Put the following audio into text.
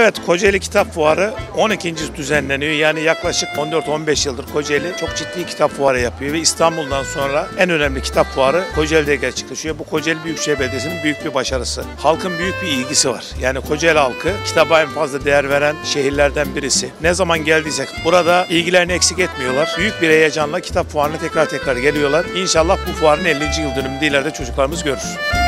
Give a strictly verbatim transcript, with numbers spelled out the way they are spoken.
Evet, Kocaeli Kitap Fuarı on ikincisi düzenleniyor. Yani yaklaşık on dört on beş yıldır Kocaeli çok ciddi kitap fuarı yapıyor ve İstanbul'dan sonra en önemli kitap fuarı Kocaeli'de gerçekleşiyor. Bu Kocaeli Büyükşehir Belediyesi'nin büyük bir başarısı. Halkın büyük bir ilgisi var. Yani Kocaeli halkı kitaba en fazla değer veren şehirlerden birisi. Ne zaman geldiysek burada ilgilerini eksik etmiyorlar. Büyük bir heyecanla kitap fuarına tekrar tekrar geliyorlar. İnşallah bu fuarın ellinci yıl dönümünde ileride çocuklarımız görür.